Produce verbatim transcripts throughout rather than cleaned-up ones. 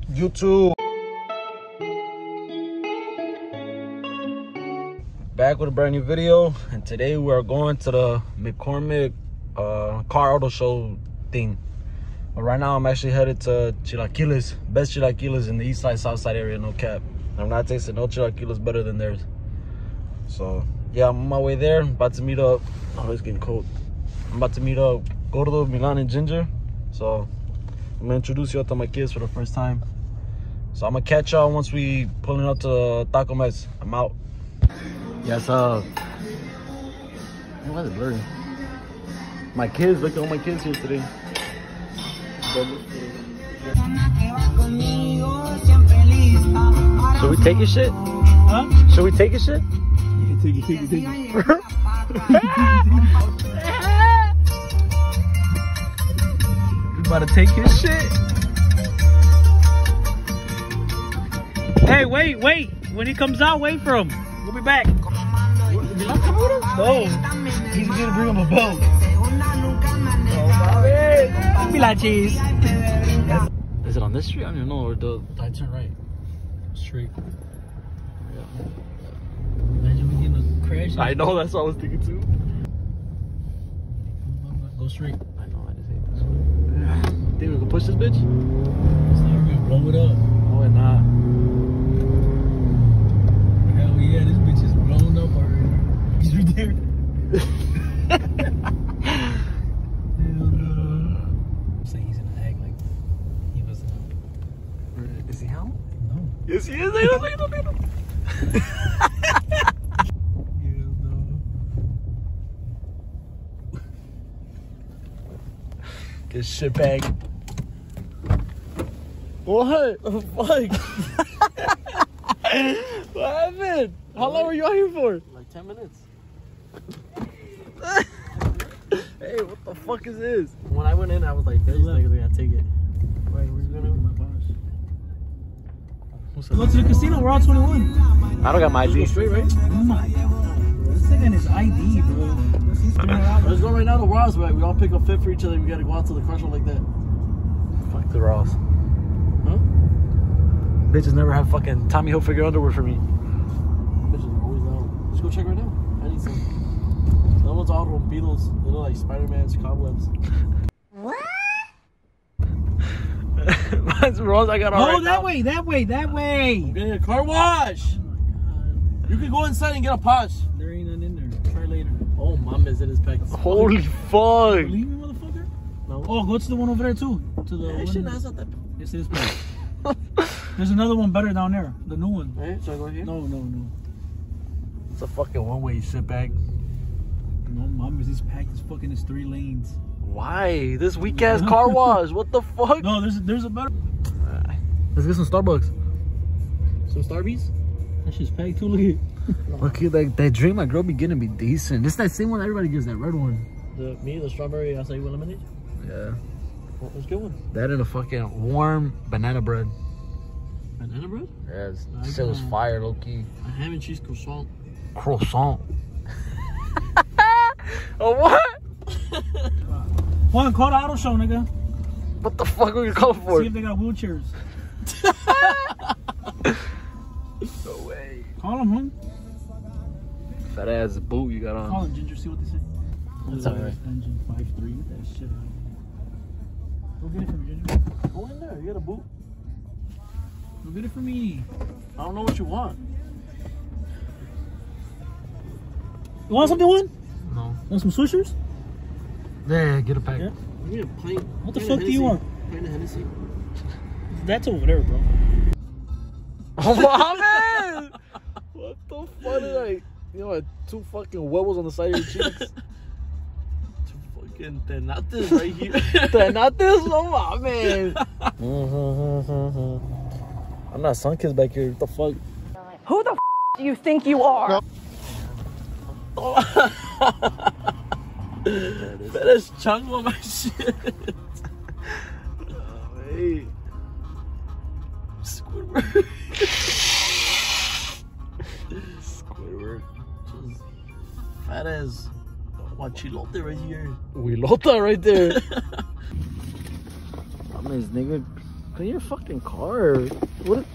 YouTube? Back with a brand new video, and today we are going to the McCormick uh, car auto show thing. But right now I'm actually headed to Chilaquiles, best Chilaquiles in the east side, south side area, no cap. I'm not tasting no Chilaquiles better than theirs. So yeah, I'm on my way there. I'm about to meet up. Oh, it's getting cold. I'm about to meet up Gordo, Milan, and Ginger. So I'm gonna introduce you all to my kids for the first time. So I'm gonna catch y'all once we pulling up to Taco Mess. I'm out. Yes, uh, why is it blurry? My kids, look at all my kids here today. Should we take your shit? Huh? Should we take your shit? Yeah, take it, take it, take it. You about to take his shit? Hey, wait, wait. When he comes out, wait for him. We'll be back. No. He's gonna bring him a belt. Oh, be like cheese. Is it on this street? I don't even know. Or the I turn right. Straight. Yeah. Imagine we getting a crash. I know, that's what I was thinking too. Go straight. I know, I just hate this one. Think we can push this bitch? It's not gonna blow it up. No, we're not. Hell yeah, this bitch is blown up already. He's right there. Hell no. I'm saying he's gonna act like he was. Is he home? No. Yes, he is. I don't know. I don't know. Hell no. Get shit bag. What? The fuck? What happened? How long were you out here for? Like ten minutes. Hey, what the fuck is this? When I went in, I was like, "These niggas gotta take it." Wait, where's you gonna? My gosh. Go to the casino. We're all twenty-one. I don't got my I D. Go straight, right? Oh my god. This nigga in his I D, bro. Let's go right now to Ross, right? We all pick up fit for each other. We gotta go out to the crush like that. Fuck the Ross. Huh? Bitches never have fucking Tommy Hilfiger underwear for me. Bitches are always out. Let's go check right now. I need some. That one's all rompidos. They look like Spider-Man's cobwebs. What? Mine's Ross. I got all Oh, right that now. way, that way, that way. I'm getting a car wash. Oh my god. You can go inside and get a posh. There ain't none in there. Try later. Oh, Mama's in his pack. Holy fuck. Believe me, motherfucker? No. Oh, go to the one over there too. To the yeah, one. shit, that's not that. Yes, it is. There's another one better down there. The new one. Right? Should I go here? No, no, no. It's a fucking one-way shit bag. No, Mama's this pack is fucking is three lanes. Why? This weak ass car wash. What the fuck? No, there's there's a better. Uh, let's get some Starbucks. Some Starbies? That shit's packed too. Look at Okay, like that drink my girl be getting be decent. This that same one everybody gives, that red one. The me, the strawberry acai with lemonade? Yeah. Well, let's get one. That and a fucking warm banana bread. Banana bread? Yes. I This shit was got- fire, low key. A ham and cheese croissant. Croissant. Oh, what? One, call the auto show, nigga. What the fuck are you calling for? See if they got wheelchairs. No way. Call them, huh? Fat ass boot you got on. Call them, Ginger, see what they say. That's alright. Engine five three, get that shit out. Go get it for me, Ginger. Go in there, you got a boot. Go get it for me. I don't know what you want. You want something, one? No. Want some swishers? Yeah, get a pack. Yeah. You need a pint. What the pint fuck of do you Hennessy. want? Pint of Hennessy. That's over there, bro. Oh my man! What the fuck is like? You know, two fucking huevos on the side of your cheeks. Two fucking tenates right here. Tenates? Oh my man! I'm not sun-kissed back here. What the fuck? Who the f do you think you are? That is chunk on my shit. Oh, hey. Squidward. Squidward. Just fat as guachilote right here. Huilota right there. I mean, nigga, Clean your fucking car. What? Is...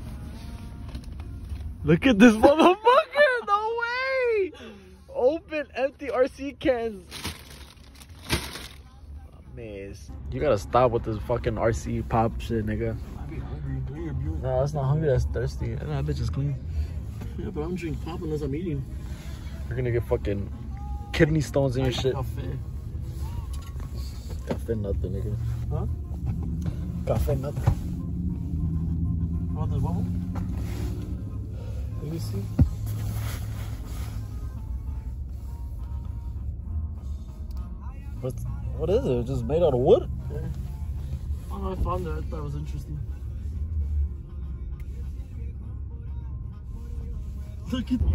Look at this motherfucker! No way! Open empty R C cans. Oh, man, you gotta stop with this fucking R C pop shit, nigga. I be hungry. No, that's not hungry. That's thirsty. And that bitch is clean. Yeah, but I'm drinking pop unless I'm eating. You're gonna get fucking kidney stones in your shit. Cafe. Cafe nothing, nigga. Huh? Cafe nothing. Oh, the bubble? Let me see. What? What is it? Just made out of wood? Yeah. Oh, I found it. I thought it was interesting. Look at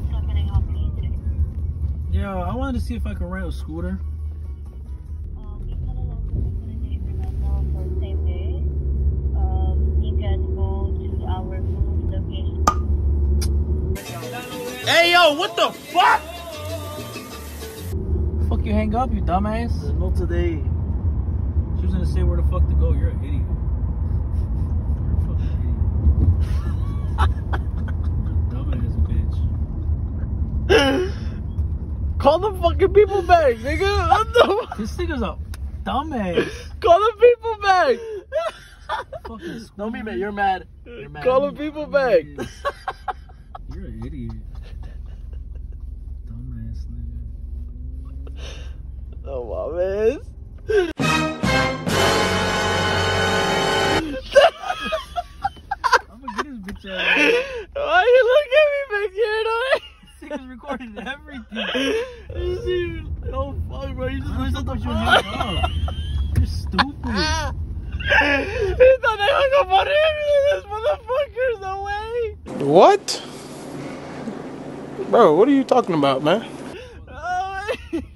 Yeah, I wanted to see if I could rent a scooter. Um, you can also for the same day. Um, you can go to our food location. Hey, yo, what the fuck? Fuck you hang up, you dumbass. No today. She was gonna say where the fuck to go. You're an idiot. You're a fucking idiot. Dumbass bitch. Call the fucking people back, nigga. What the This nigga's a dumbass. Call the people back. Fucking No, me, man. You're mad. You're mad. Call the people back. You're an idiot. Dumbass nigga. Oh my man. I'm gonna get his bitch ass. Why you look at me back here, though? This nigga's recording everything. Dude, oh fuck, bro. You just I raised thought up the you fuck. hung up. You're stupid. He thought I hung up on him. This motherfucker's away. What? Bro, what are you talking about, man? Oh,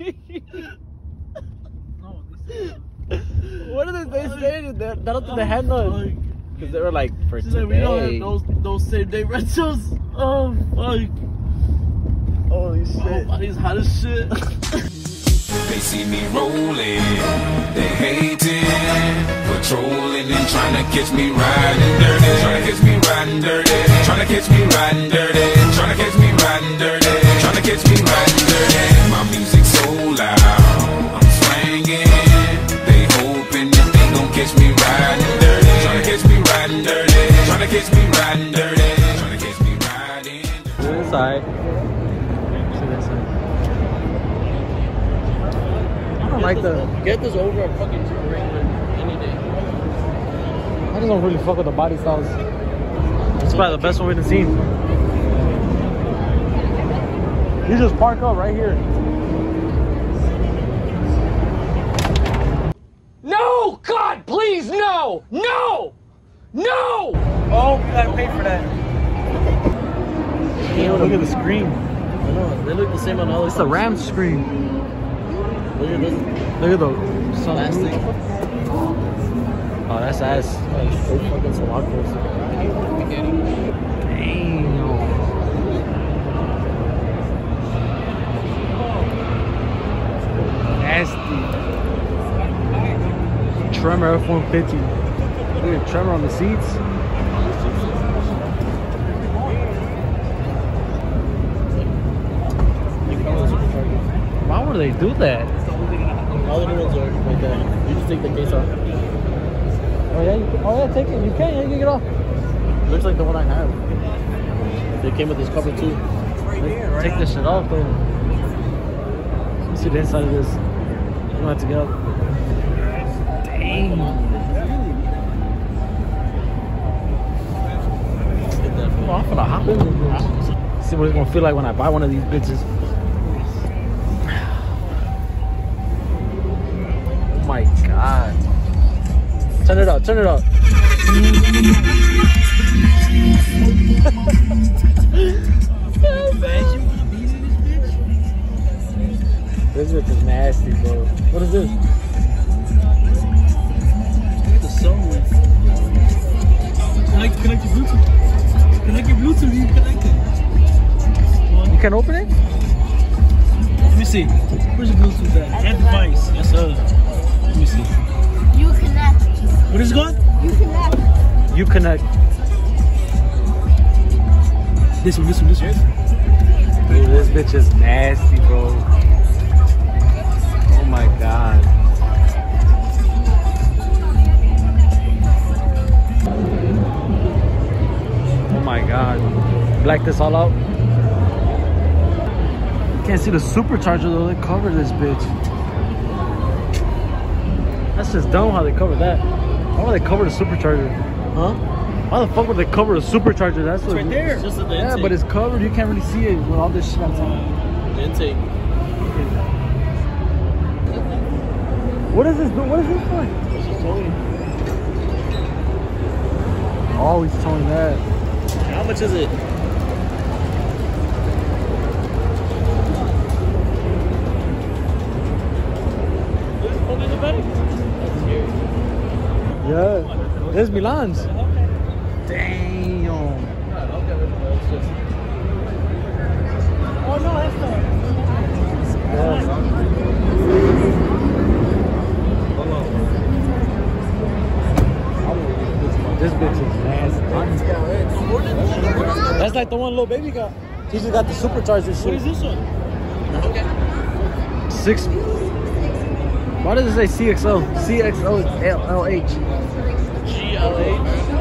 No, this what did they say? They, I don't think they had none. Because they were like, for She's like, we don't today. have those, those same day rentals. Oh, fuck. Holy Oh, shit. body's hot as shit. They see me rolling, they hating, patrolling and trying to catch me riding dirty, trying to catch me riding dirty, trying to catch me riding dirty, trying to catch me riding dirty, trying to catch me riding dirty. My music's so loud, I'm swinging. They hoping that they gon' catch me riding dirty, trying to catch me riding dirty, trying to catch me riding dirty, trying to catch me riding dirty. Inside. I don't like the. Get this over a fucking regular any day. I just don't really fuck with the body styles. It's probably the best one we've seen. You just park up right here. No! God, please, no! No! No! Oh, we gotta pay for that. Damn, look at the screen. I know, they look the same on all It's the Rams screen. Look at this. Look at the Plastic. Oh, that's ass. Straight fucking Solacos. Damn. Nasty. Tremor F one fifty. Look at Tremor on the seats. Why would they do that? All the new ones are like that. You just take the case off. Oh yeah, you can, oh yeah, take it. You can, yeah, you can get off. It looks like the one I have. They came with this cover too. Take this shit off though. Let me see the inside of this. You don't have to get up. Dang. Oh, I'm gonna hop in this bitch. See what it's gonna feel like when I buy one of these bitches. Oh my god. Turn it up, turn it up. Imagine what bees in this bitch. This bitch is nasty, bro. What is this? Look at the sunroof. Connect, connect your Bluetooth. Connect your Bluetooth. You connect it. You can open it? Let me see. Where's the Bluetooth at? Add device. Yes, sir. Let me see. You connect. What is it called? You connect. Uconnect. This one, this one, this one. Dude, this bitch is nasty, bro. Oh my god. Oh my god. Black this all out. Can't see the supercharger though. They covered this bitch. That's just dumb how they covered that. Why would they cover the supercharger? Huh? Why the fuck would they cover the supercharger? That's It's what right there. It's just the yeah, intake. but it's covered. You can't really see it with all this shit on top. The intake. What is this? What is this for? It's just towing. Oh, he's towing that. How much is it? Hold in the back? That's scary. Yeah. There's Milan's. Damn. Oh no, that's the. This bitch is nasty. That's like the one little baby got. He just got the supercharger shit. What is this one? Six. Why does it say C X O? C X O L H. G L H.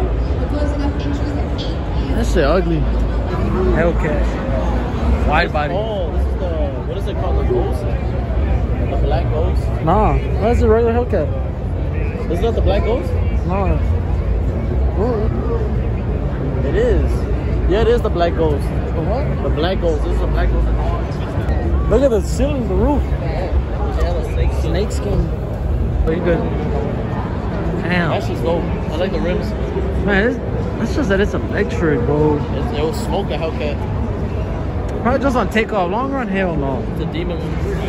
That shit ugly. Hellcat. Wide body. Oh, this is the. What is it called? The Ghost? The Black Ghost? Nah, that's a regular Hellcat. Isn't that the Black Ghost? Nah. It is. Yeah, it is the Black Ghost. The what? The Black Ghost. This is the Black Ghost. Look at the ceiling, the roof. Yeah, the snake skin. Snake skin. Pretty good. Damn. That's just dope. I like the rims. Man, it's, that's just that it's electric, bro. It's, it will smoke a Hellcat. Probably just on takeoff. Long run, hell no. It's a demon.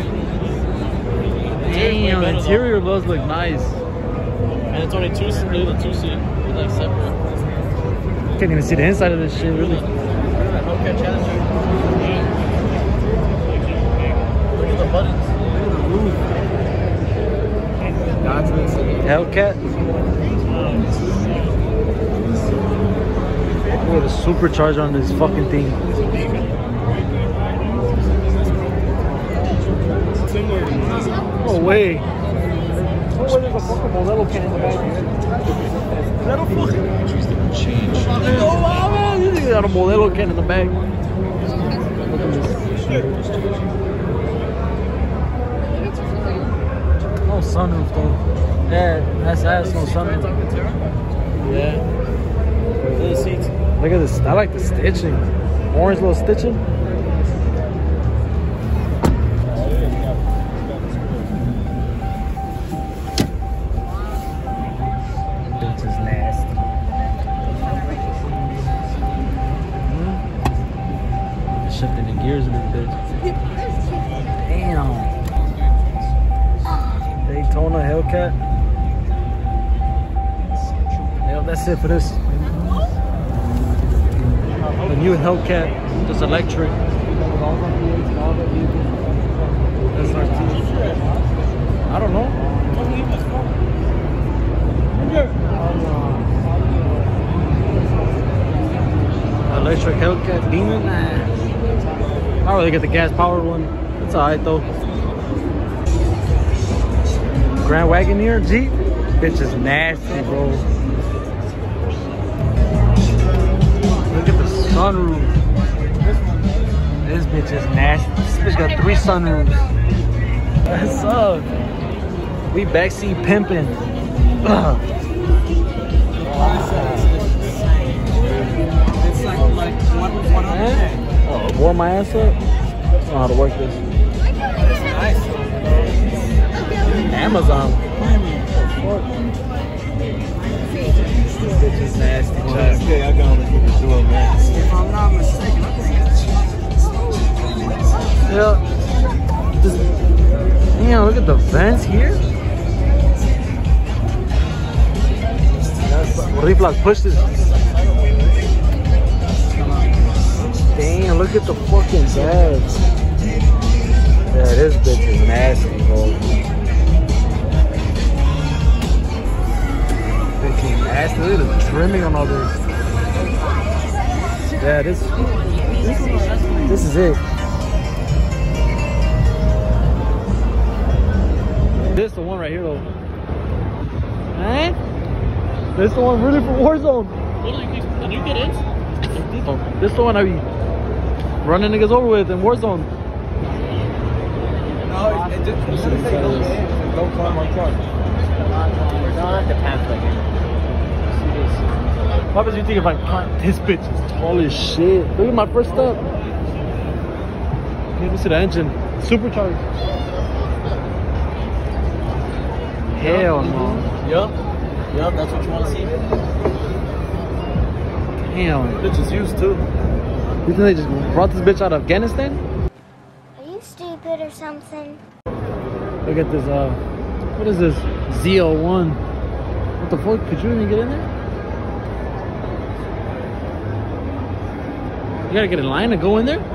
Damn, the interior does look nice. And it's only two seat, the two seat. It's like separate. Can't even see the inside of this shit, really. Look at that Hellcat Challenger. Look at the buttons. Hellcat. Look at the supercharger on this fucking thing. No way. No way there's a fucking Modelo can in the back. That'll fucking change. Oh, man, you think they got a Modelo can in the back? Look at this. No sunroof though. Yeah, that's ass, no sunroof. Yeah. Look at the seats. Look at this. I like the stitching. Orange little stitching. This is nasty. Hmm? Shifting the gears a little bit. Damn. Daytona Hellcat. Yep, that's it for this. The new Hellcat, just electric. S R T. I don't know. Electric Hellcat Demon? Nah. I'd rather get the gas powered one. It's alright though. Grand Wagoneer Jeep? Bitch is nasty, bro. Look at the sunroof. This bitch is nasty. This bitch got three sunroofs. What's up? We backseat pimping. Ugh. It's like, like one, one hundred. Oh, warm my ass up? I don't know how to work this. Nice. Amazon. This bitch is nasty. Well, that's good. I got only keep it doing, man. If I'm not mistaken, I think Yeah. This, damn, look at the vents here. Reflock, push this. Damn, look at the fucking gas. Yeah, this bitch is nasty, bro. Bitch is nasty. nasty. Look at the trimming on all this. Yeah, this this is it. This is the one right here though. Eh? This is the one really for Warzone. Can you get in? Oh, this is the one I be running niggas over with in Warzone. No, it just don't climb my truck. Not the pamphlet. What was you think if I climb? This bitch is tall as shit. Look at my first step. Let me see the engine. Supercharged. Hell no. Yup. Yup, that's what you want to see. Damn. Bitch is used too. You think they just brought this bitch out of Afghanistan? Are you stupid or something? Look at this, uh, what is this? Z oh one. What the fuck? Could you even get in there? You gotta get in line to go in there?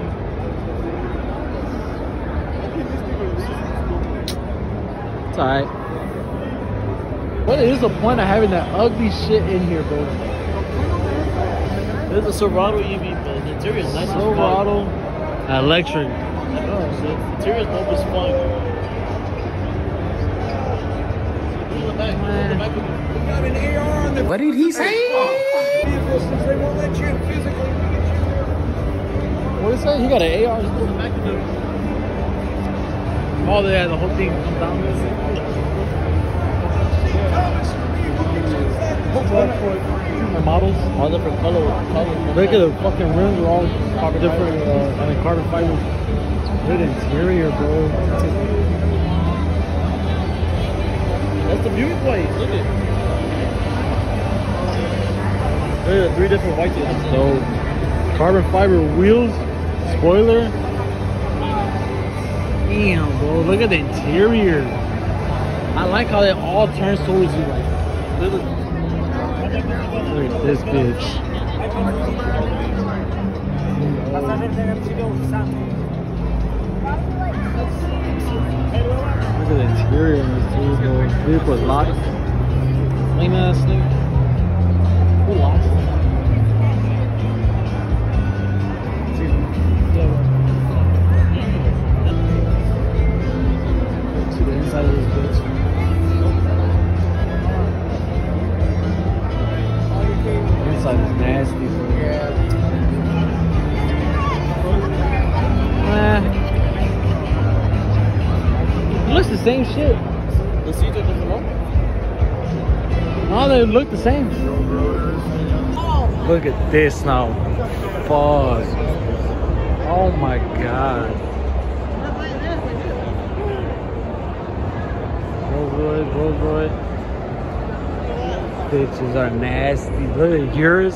It's alright. What is the point of having that ugly shit in here, bro? There's a Silverado E V, but the interior is nice as fuck. Silverado electric. Oh, so the interior is dope as fuck. Look at the back, look at the back. What did he say? What did he say? He got an A R. Oh, yeah, the whole thing comes down. The models, All different color, colors. look at the fucking rims are all different, uh, I mean, carbon fiber. Look at the interior, bro. That's the beauty white. Look at it. Look at the three different whites. So, carbon fiber wheels, spoiler. Damn, bro, look at the interior. I like how it all turns towards you. Like, look at Look at this bitch. Look at the interior in this vehicle. Vehicle is locked. Lame ass nigga. Who locked? See the inside of this bitch. Inside is nasty. Eh. It looks the same shit. The seats are different, no? No, they look the same. Look at this now. Fuck. Oh my god. Rolls Royce, Rolls Royce. Bitches are nasty. Look at yours.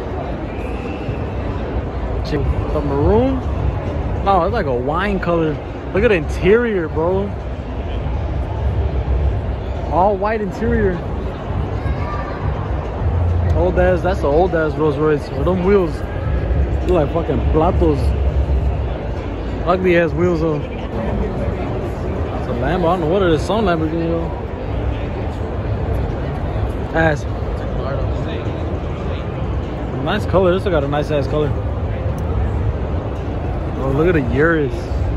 The maroon? No, it's like a wine color. Look at the interior, bro. All white interior. Old ass, that's the old ass Rolls Royce. With them wheels, look like fucking platos. Ugly ass wheels though. It's a Lambo. I don't know what it is. Some Lamborghini though. Ass. Nice color. This one got a nice ass color. Oh, look at the Urus.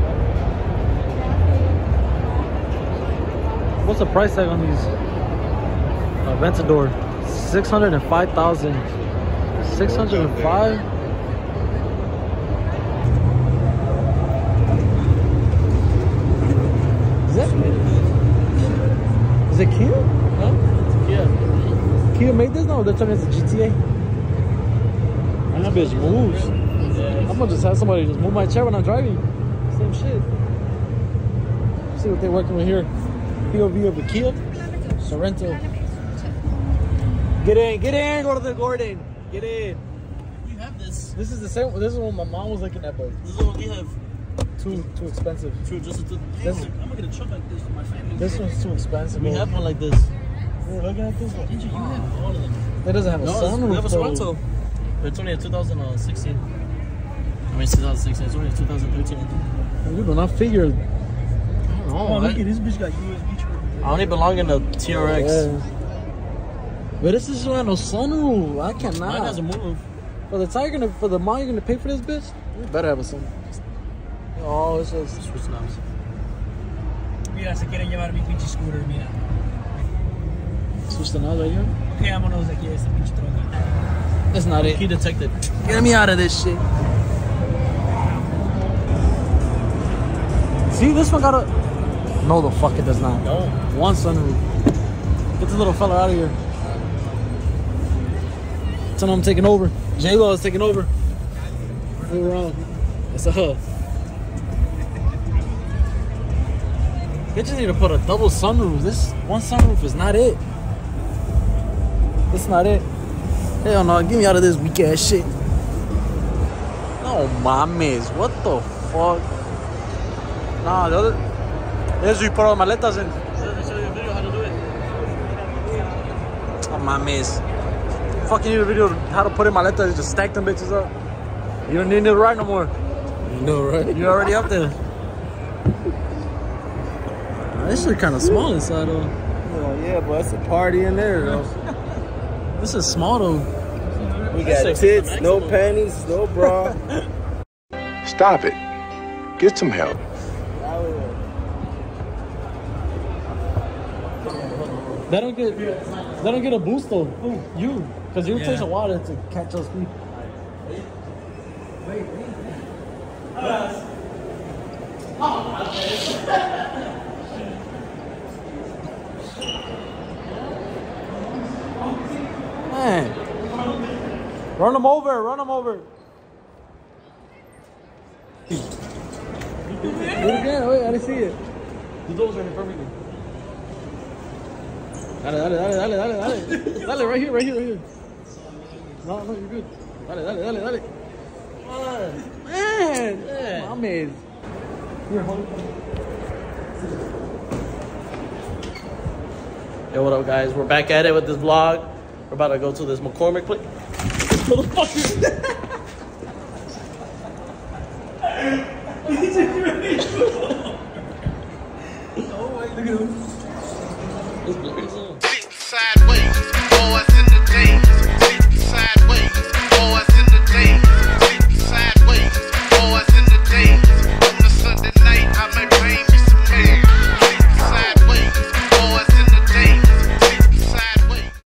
What's the price tag on these? Uh, Aventador. six hundred five thousand. six hundred five? Is that Is it Kia? No? Yeah. Kia made this? No, they're turning it to G T A. And that bitch moves. I'm gonna just have somebody just move my chair when I'm driving. Same shit. Let's see what they're working with here. P O V of the Kia Sorento. Get in, get in, Gordon, Gordon. Get in. We have this. This is the same. This is what my mom was looking at, but This is what we have. too too expensive. True, just to. This- I'm gonna get a truck like this for my family. This one's too expensive. We bro. have one like this. We're looking at this one. Didn't you? You have all of them. It doesn't have a No, it's- sunroof. we have a though. Sorento. But it's only a two thousand sixteen. I mean, two thousand sixteen. It's only a two thousand thirteen. You do not figure. I don't know. Oh, I, look at this bitch got U S B charger. I only belong in the T R X. Yeah. But this is not no sunroof. I cannot. Mine has a move. For the Tiger, gonna, for the mile, you're gonna pay for this bitch? You better have a sun. Oh, it's just. Switch knobs. Mira, se quieren llevar mi pinche scooter, mira. Switch the knobs right here? Okay, vámonos de aquí de esta pinche troca. That's not it. Key detected. Get me out of this shit. See, this one got a. No, the fuck it does not. No. One sunroof. Get this little fella out of here. Tell him I'm taking over. J-Lo is taking over. We're wrong. It's a her. They just need to put a double sunroof. This one sunroof is not it. It's not it. Hell no, get me out of this weak ass shit. No mames, what the fuck? Nah, the other. There's you put all maletas in. Oh mames. Fucking need a video how to put in maletas, just stack them bitches up. You don't need to ride no more. You know, right? You're already up there. This shit kind of small inside though. Oh, yeah, but it's a party in there, though. This is small though. We got tits, no panties, no bra. Stop it. Get some help. They don't get, they don't get a boost though. Who? You, because you takes a while to catch up speed. Man, run them over, run them over. Do it again. Wait, I didn't see it. The doors are in front of me. Dale, dale, dale, dale, dale, dale. Dale, right here, right here, right here. No, no, you're good. Dale, dale, dale, dale. Come on. Man, yeah. My man. Here, hold it. Yo, what up, guys? We're back at it with this vlog. We're about to go to this McCormick place. Motherfucker. Oh, wait, look at him.